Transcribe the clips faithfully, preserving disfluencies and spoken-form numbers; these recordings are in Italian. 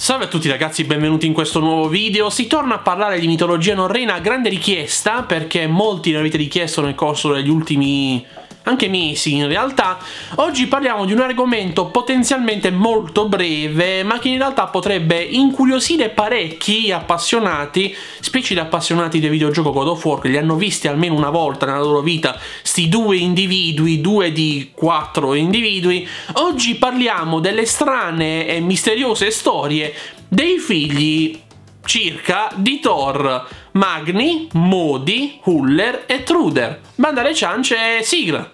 Salve a tutti ragazzi, benvenuti in questo nuovo video. Si torna a parlare di mitologia norrena a grande richiesta, perché molti ne avete richiesto nel corso degli ultimi... anche mesi in realtà. Oggi parliamo di un argomento potenzialmente molto breve, ma che in realtà potrebbe incuriosire parecchi appassionati, specie gli appassionati del videogioco God of War, che li hanno visti almeno una volta nella loro vita, sti due individui, due di quattro individui. Oggi parliamo delle strane e misteriose storie dei figli circa di Thor: Magni, Modi, Uller e Truder. Banda alle ciance e sigla!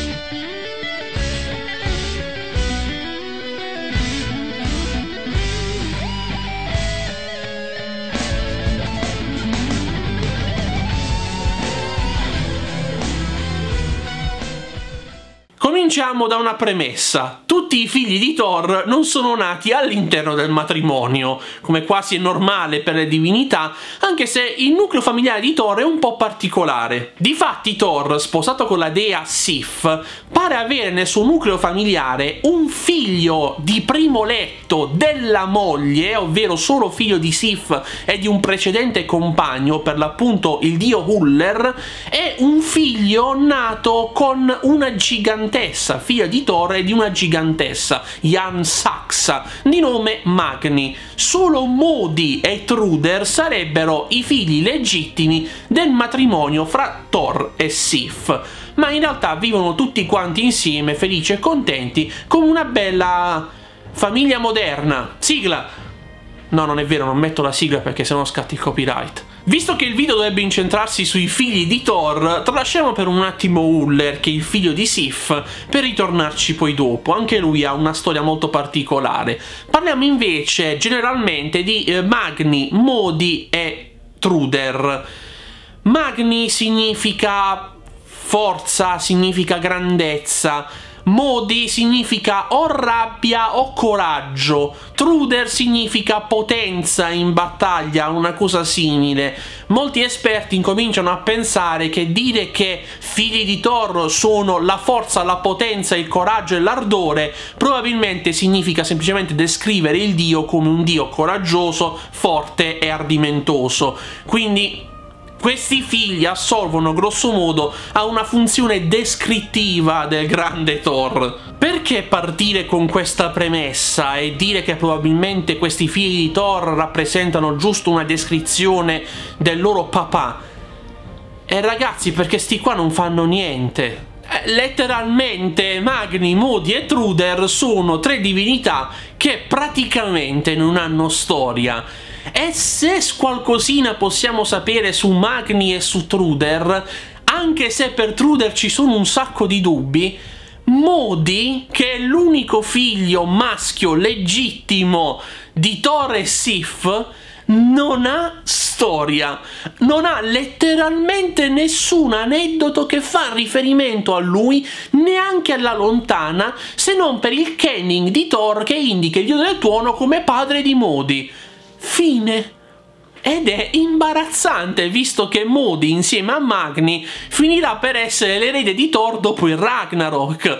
Cominciamo da una premessa. Tutti i figli di Thor non sono nati all'interno del matrimonio, come quasi è normale per le divinità, anche se il nucleo familiare di Thor è un po' particolare. Difatti Thor, sposato con la dea Sif, pare avere nel suo nucleo familiare un figlio di primo letto della moglie, ovvero solo figlio di Sif e di un precedente compagno, per l'appunto il dio Uller, e un figlio nato con una gigantessa, figlia di Thor e di una gigantessa, Jarnsaxa, di nome Magni. Solo Modi e Truder sarebbero i figli legittimi del matrimonio fra Thor e Sif, ma in realtà vivono tutti quanti insieme, felici e contenti, come una bella famiglia moderna. Sigla! No, non è vero, non metto la sigla perché sennò scatti il copyright. Visto che il video dovrebbe incentrarsi sui figli di Thor, tralasciamo per un attimo Uller, che è il figlio di Sif, per ritornarci poi dopo. Anche lui ha una storia molto particolare. Parliamo invece generalmente di eh, Magni, Modi e Truder. Magni significa forza, significa grandezza. Modi significa o rabbia o coraggio. Truder significa potenza in battaglia, una cosa simile. Molti esperti incominciano a pensare che dire che figli di Thor sono la forza, la potenza, il coraggio e l'ardore probabilmente significa semplicemente descrivere il dio come un dio coraggioso, forte e ardimentoso. Quindi questi figli assolvono grosso modo a una funzione descrittiva del grande Thor. Perché partire con questa premessa e dire che probabilmente questi figli di Thor rappresentano giusto una descrizione del loro papà? E ragazzi, perché sti qua non fanno niente. Eh, letteralmente Magni, Modi e Truder sono tre divinità che praticamente non hanno storia. E se qualcosina possiamo sapere su Magni e su Truder, anche se per Truder ci sono un sacco di dubbi, Modi, che è l'unico figlio maschio legittimo di Thor e Sif, non ha storia, non ha letteralmente nessun aneddoto che fa riferimento a lui, neanche alla lontana, se non per il kenning di Thor che indica il dio del tuono come padre di Modi. Fine. Ed è imbarazzante, visto che Modi insieme a Magni finirà per essere l'erede di Thor dopo il Ragnarok.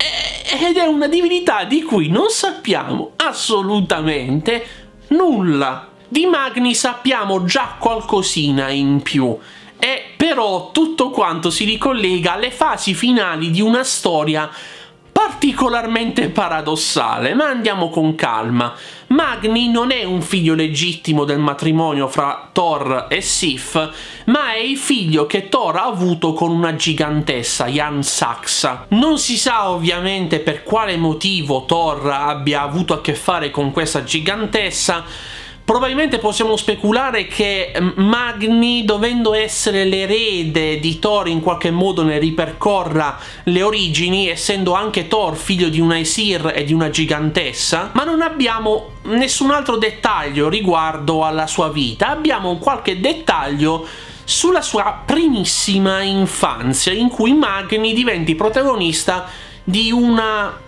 Ed è una divinità di cui non sappiamo assolutamente nulla. Di Magni sappiamo già qualcosina in più, e però tutto quanto si ricollega alle fasi finali di una storia particolarmente paradossale, ma andiamo con calma. Magni non è un figlio legittimo del matrimonio fra Thor e Sif, ma è il figlio che Thor ha avuto con una gigantessa, Jarnsaxa. Non si sa ovviamente per quale motivo Thor abbia avuto a che fare con questa gigantessa. Probabilmente possiamo speculare che Magni, dovendo essere l'erede di Thor, in qualche modo ne ripercorra le origini, essendo anche Thor figlio di un Aesir e di una gigantessa, ma non abbiamo nessun altro dettaglio riguardo alla sua vita. Abbiamo qualche dettaglio sulla sua primissima infanzia, in cui Magni diventi protagonista di una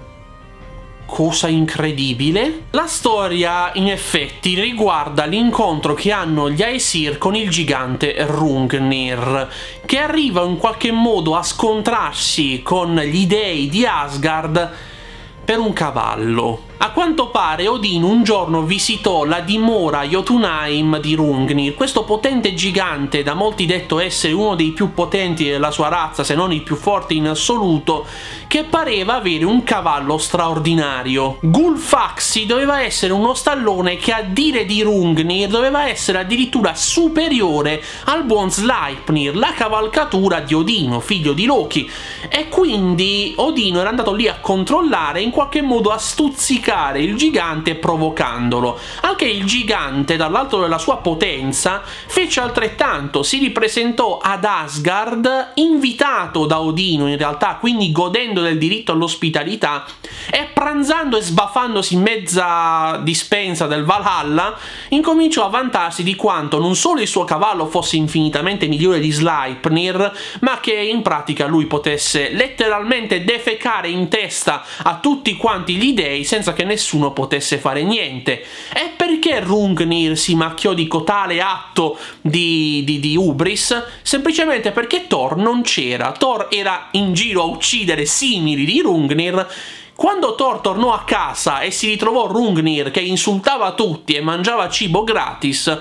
cosa incredibile. La storia in effetti riguarda l'incontro che hanno gli Aesir con il gigante Hrungnir, che arriva in qualche modo a scontrarsi con gli dei di Asgard per un cavallo. A quanto pare Odino un giorno visitò la dimora Jotunheim di Hrungnir, questo potente gigante, da molti detto essere uno dei più potenti della sua razza, se non il più forte in assoluto, che pareva avere un cavallo straordinario. Gulfaxi doveva essere uno stallone che, a dire di Hrungnir, doveva essere addirittura superiore al buon Sleipnir, la cavalcatura di Odino, figlio di Loki, e quindi Odino era andato lì a controllare, in qualche modo a stuzzicare il gigante provocandolo, anche il gigante dall'alto della sua potenza fece altrettanto, si ripresentò ad Asgard invitato da Odino in realtà, quindi godendo del diritto all'ospitalità, e pranzando e sbaffandosi in mezza dispensa del Valhalla incominciò a vantarsi di quanto non solo il suo cavallo fosse infinitamente migliore di Sleipnir, ma che in pratica lui potesse letteralmente defecare in testa a tutti quanti gli dei senza che nessuno potesse fare niente. E perché Hrungnir si macchiò di cotale atto di, di, di ubris? Semplicemente perché Thor non c'era. Thor era in giro a uccidere simili di Hrungnir. Quando Thor tornò a casa e si ritrovò Hrungnir che insultava tutti e mangiava cibo gratis,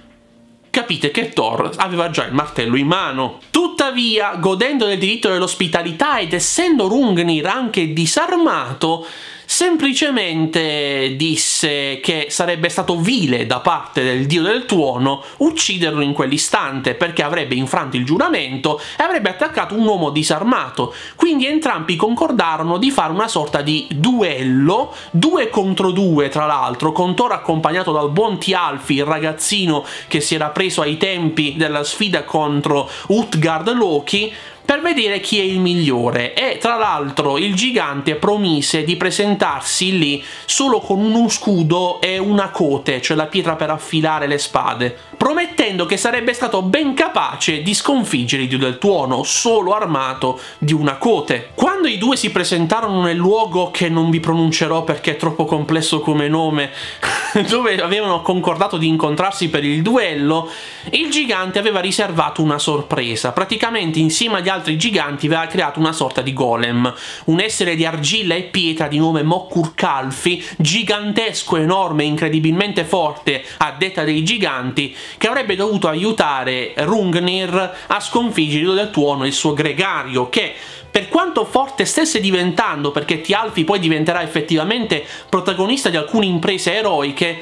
capite che Thor aveva già il martello in mano. Tuttavia, godendo del diritto dell'ospitalità ed essendo Hrungnir anche disarmato, semplicemente disse che sarebbe stato vile da parte del dio del tuono ucciderlo in quell'istante, perché avrebbe infranto il giuramento e avrebbe attaccato un uomo disarmato. Quindi entrambi concordarono di fare una sorta di duello, due contro due tra l'altro, con Thor accompagnato dal buon Thialfi, il ragazzino che si era preso ai tempi della sfida contro Utgard Loki, per vedere chi è il migliore. E tra l'altro il gigante promise di presentarsi lì solo con uno scudo e una cote, cioè la pietra per affilare le spade, promettendo che sarebbe stato ben capace di sconfiggere il dio del tuono solo armato di una cote. Quando i due si presentarono nel luogo che non vi pronuncerò perché è troppo complesso come nome dove avevano concordato di incontrarsi per il duello, il gigante aveva riservato una sorpresa. Praticamente insieme agli altri giganti aveva creato una sorta di golem, un essere di argilla e pietra di nome Mokurkalfi, gigantesco, enorme, incredibilmente forte a detta dei giganti, che avrebbe dovuto aiutare Hrungnir a sconfiggere il dio del tuono e il suo gregario, che per quanto forte stesse diventando, perché Thialfi poi diventerà effettivamente protagonista di alcune imprese eroiche,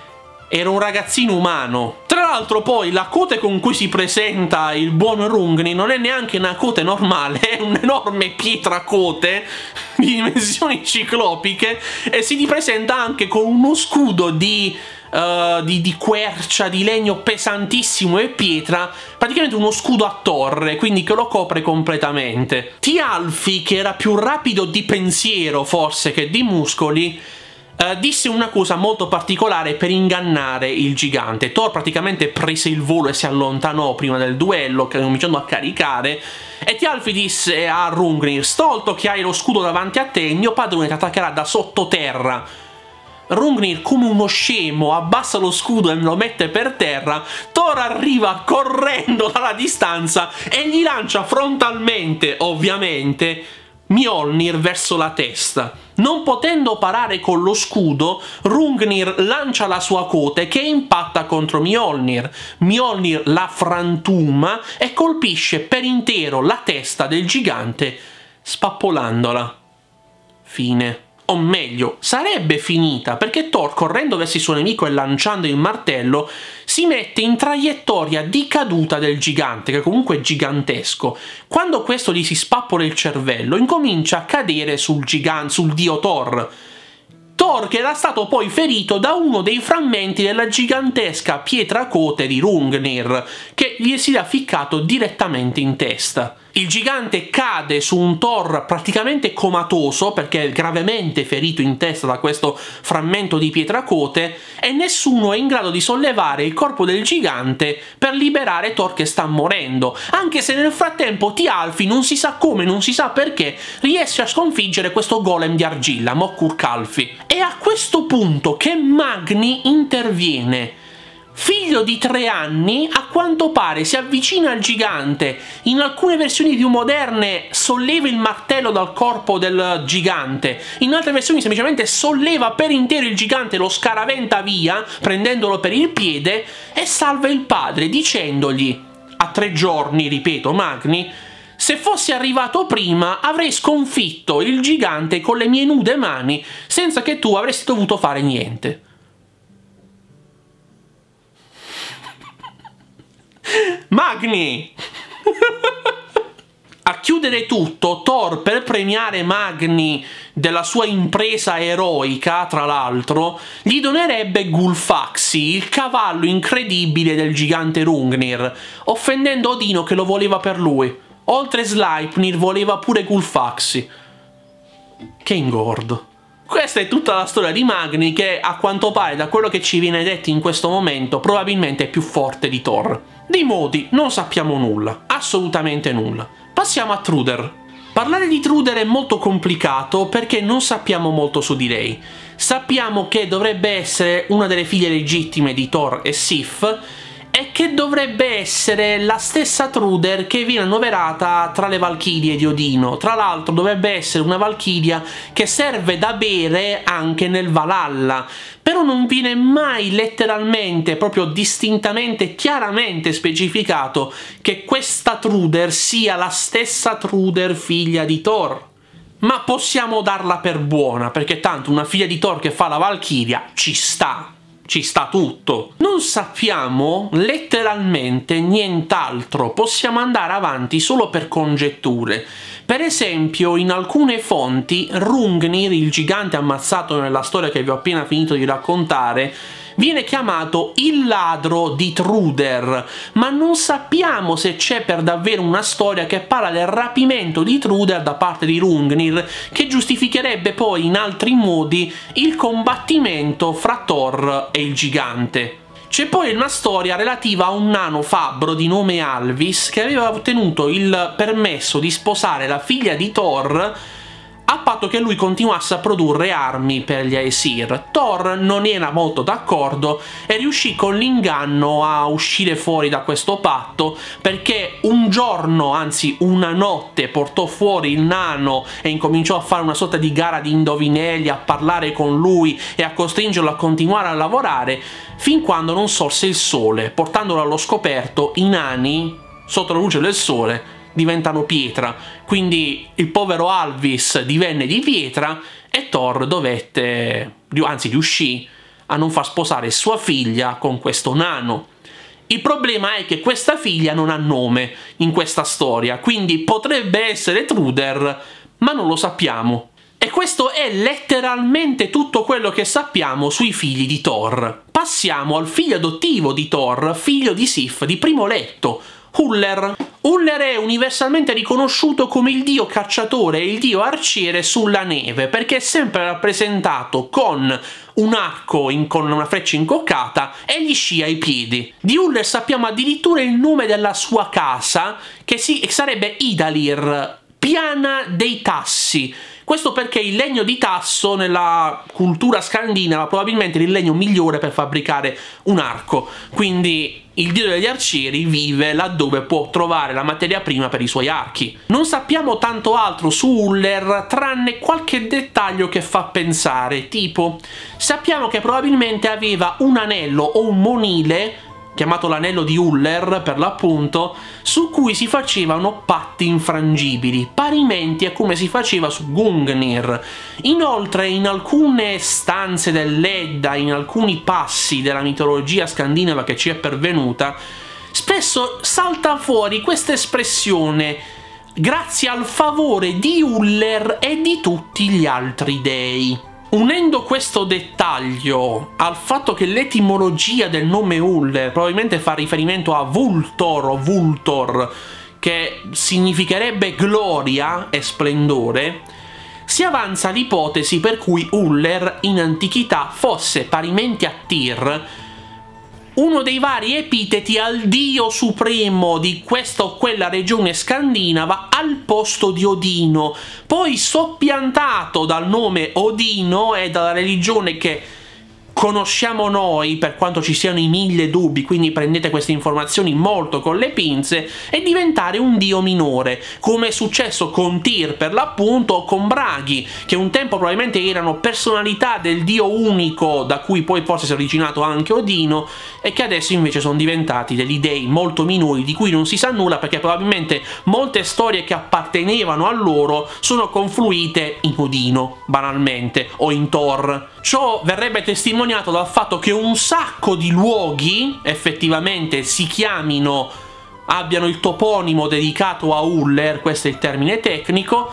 era un ragazzino umano. Tra l'altro poi la cote con cui si presenta il buon Hrungnir non è neanche una cote normale, è un'enorme pietra cote di dimensioni ciclopiche, e si ripresenta anche con uno scudo di... Uh, di, di quercia, di legno pesantissimo e pietra, praticamente uno scudo a torre, quindi che lo copre completamente. Thialfi, che era più rapido di pensiero forse che di muscoli, uh, disse una cosa molto particolare per ingannare il gigante. Thor praticamente prese il volo e si allontanò prima del duello, cominciando a caricare, e Thialfi disse a Hrungnir: stolto che hai lo scudo davanti a te, il mio padrone ti attaccherà da sottoterra. Hrungnir, come uno scemo, abbassa lo scudo e lo mette per terra. Thor arriva correndo dalla distanza e gli lancia frontalmente, ovviamente, Mjolnir verso la testa. Non potendo parare con lo scudo, Hrungnir lancia la sua cote che impatta contro Mjolnir. Mjolnir la frantuma e colpisce per intero la testa del gigante, spappolandola. Fine. O meglio, sarebbe finita, perché Thor, correndo verso il suo nemico e lanciando il martello, si mette in traiettoria di caduta del gigante, che comunque è gigantesco. Quando questo gli si spappola il cervello, incomincia a cadere sul, gigante, sul dio Thor. Thor, che era stato poi ferito da uno dei frammenti della gigantesca pietra cote di Hrungnir, che gli si era ficcato direttamente in testa. Il gigante cade su un Thor praticamente comatoso, perché è gravemente ferito in testa da questo frammento di pietra cote, e nessuno è in grado di sollevare il corpo del gigante per liberare Thor che sta morendo, anche se nel frattempo Thialfi, non si sa come, non si sa perché, riesce a sconfiggere questo golem di argilla, Mokurkalfi. È a questo punto che Magni interviene. Figlio di tre anni, a quanto pare si avvicina al gigante, in alcune versioni più moderne solleva il martello dal corpo del gigante, in altre versioni semplicemente solleva per intero il gigante, lo scaraventa via, prendendolo per il piede, e salva il padre dicendogli, a tre giorni, ripeto, Magni, se fossi arrivato prima avrei sconfitto il gigante con le mie nude mani senza che tu avresti dovuto fare niente. Magni! A chiudere tutto, Thor, per premiare Magni della sua impresa eroica, tra l'altro, gli donerebbe Gulfaxi, il cavallo incredibile del gigante Hrungnir, offendendo Odino che lo voleva per lui. Oltre Sleipnir voleva pure Gulfaxi. Che ingordo. Questa è tutta la storia di Magni che, a quanto pare, da quello che ci viene detto in questo momento, probabilmente è più forte di Thor. Di modi non sappiamo nulla, assolutamente nulla. Passiamo a Truder. Parlare di Truder è molto complicato perché non sappiamo molto su di lei. Sappiamo che dovrebbe essere una delle figlie legittime di Thor e Sif, e che dovrebbe essere la stessa Truder che viene annoverata tra le Valchirie di Odino. Tra l'altro dovrebbe essere una Valchiria che serve da bere anche nel Valhalla, però non viene mai letteralmente, proprio distintamente, chiaramente specificato che questa Truder sia la stessa Truder figlia di Thor. Ma possiamo darla per buona, perché tanto una figlia di Thor che fa la Valchiria ci sta. Ci sta tutto. Non sappiamo letteralmente nient'altro, possiamo andare avanti solo per congetture. Per esempio, in alcune fonti, Hrungnir, il gigante ammazzato nella storia che vi ho appena finito di raccontare, viene chiamato il ladro di Truder, ma non sappiamo se c'è per davvero una storia che parla del rapimento di Truder da parte di Hrungnir, che giustificherebbe poi in altri modi il combattimento fra Thor e il gigante. C'è poi una storia relativa a un nano fabbro di nome Alvis che aveva ottenuto il permesso di sposare la figlia di Thor a patto che lui continuasse a produrre armi per gli Aesir. Thor non era molto d'accordo e riuscì con l'inganno a uscire fuori da questo patto, perché un giorno, anzi una notte, portò fuori il nano e incominciò a fare una sorta di gara di indovinelli, a parlare con lui e a costringerlo a continuare a lavorare, fin quando non sorse il sole, portandolo allo scoperto. I nani, sotto la luce del sole, diventano pietra, quindi il povero Alvis divenne di pietra e Thor dovette, anzi riuscì a non far sposare sua figlia con questo nano. Il problema è che questa figlia non ha nome in questa storia, quindi potrebbe essere Truder, ma non lo sappiamo. E questo è letteralmente tutto quello che sappiamo sui figli di Thor. Passiamo al figlio adottivo di Thor, figlio di Sif, di primo letto, Uller. Uller è universalmente riconosciuto come il dio cacciatore e il dio arciere sulla neve, perché è sempre rappresentato con un arco in, con una freccia incoccata e gli sci ai piedi. Di Uller sappiamo addirittura il nome della sua casa, che, si, che sarebbe Idalir, piana dei tassi. Questo perché il legno di tasso nella cultura scandinava probabilmente il legno migliore per fabbricare un arco, quindi il dio degli arcieri vive laddove può trovare la materia prima per i suoi archi. Non sappiamo tanto altro su Uller tranne qualche dettaglio che fa pensare, tipo sappiamo che probabilmente aveva un anello o un monile, chiamato l'anello di Uller per l'appunto, su cui si facevano patti infrangibili, parimenti a come si faceva su Gungnir. Inoltre in alcune stanze dell'Edda, in alcuni passi della mitologia scandinava che ci è pervenuta, spesso salta fuori questa espressione: grazie al favore di Uller e di tutti gli altri dei. Unendo questo dettaglio al fatto che l'etimologia del nome Uller probabilmente fa riferimento a Vultor o Vultor, che significherebbe gloria e splendore, si avanza l'ipotesi per cui Uller in antichità fosse parimenti a Tyr uno dei vari epiteti al dio supremo di questa o quella regione scandinava al posto di Odino, poi soppiantato dal nome Odino e dalla religione che conosciamo noi, per quanto ci siano i mille dubbi, quindi prendete queste informazioni molto con le pinze, è diventare un dio minore, come è successo con Tyr per l'appunto o con Bragi, che un tempo probabilmente erano personalità del dio unico da cui poi forse si è originato anche Odino, e che adesso invece sono diventati degli dei molto minori di cui non si sa nulla, perché probabilmente molte storie che appartenevano a loro sono confluite in Odino, banalmente, o in Thor. Ciò verrebbe testimoniato dal fatto che un sacco di luoghi effettivamente si chiamino, abbiano il toponimo dedicato a Uller, questo è il termine tecnico,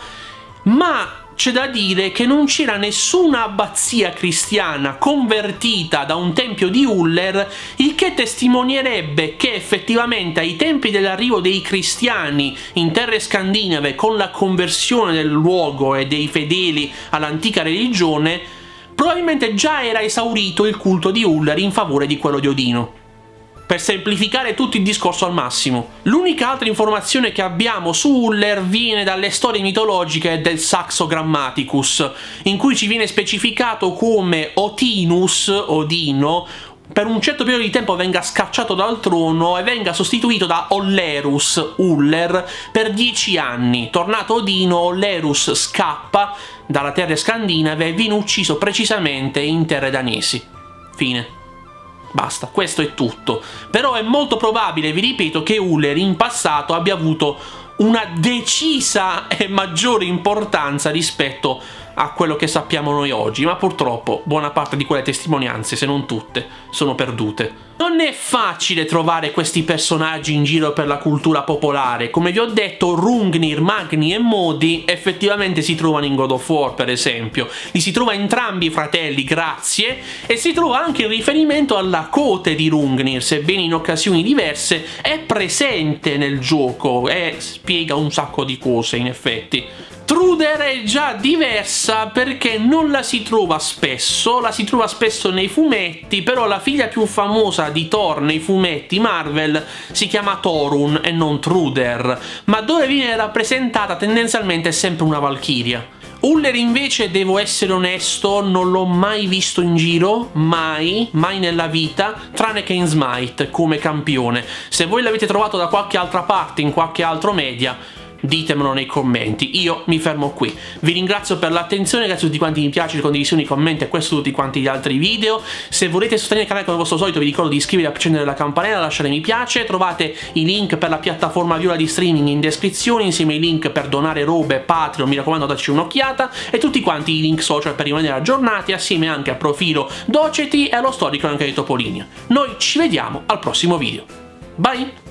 ma c'è da dire che non c'era nessuna abbazia cristiana convertita da un tempio di Uller, il che testimonierebbe che effettivamente ai tempi dell'arrivo dei cristiani in terre scandinave, con la conversione del luogo e dei fedeli all'antica religione, probabilmente già era esaurito il culto di Uller in favore di quello di Odino. Per semplificare tutto il discorso al massimo, l'unica altra informazione che abbiamo su Uller viene dalle storie mitologiche del Saxo Grammaticus, in cui ci viene specificato come Otinus, Odino, per un certo periodo di tempo venga scacciato dal trono e venga sostituito da Ollerus, Uller, per dieci anni. Tornato Odino, Ollerus scappa dalla terra scandinave e viene ucciso precisamente in terre danesi. Fine. Basta, questo è tutto. Però è molto probabile, vi ripeto, che Uller in passato abbia avuto una decisa e maggiore importanza rispetto a quello che sappiamo noi oggi, ma purtroppo buona parte di quelle testimonianze, se non tutte, sono perdute. Non è facile trovare questi personaggi in giro per la cultura popolare. Come vi ho detto, Hrungnir, Magni e Modi effettivamente si trovano in God of War, per esempio. Li si trova entrambi i fratelli, grazie, e si trova anche il riferimento alla cote di Hrungnir, sebbene in occasioni diverse, è presente nel gioco e spiega un sacco di cose, in effetti. Truder è già diversa perché non la si trova spesso, la si trova spesso nei fumetti, però la figlia più famosa di Thor nei fumetti Marvel si chiama Torun e non Truder, ma dove viene rappresentata tendenzialmente è sempre una valchiria. Uller invece, devo essere onesto, non l'ho mai visto in giro, mai, mai nella vita, tranne che in Smite come campione. Se voi l'avete trovato da qualche altra parte, in qualche altro media, ditemelo nei commenti. Io mi fermo qui. Vi ringrazio per l'attenzione, grazie a tutti quanti mi piace, le condivisioni, i commenti e questo tutti quanti gli altri video. Se volete sostenere il canale come al vostro solito vi ricordo di iscrivervi, accendere la campanella, lasciare mi piace. Trovate i link per la piattaforma Viola di streaming in descrizione, insieme ai link per donare robe, Patreon, mi raccomando dateci un'occhiata, e tutti quanti i link social per rimanere aggiornati, assieme anche al profilo Doceti e allo storico anche di Topolinia. Noi ci vediamo al prossimo video. Bye!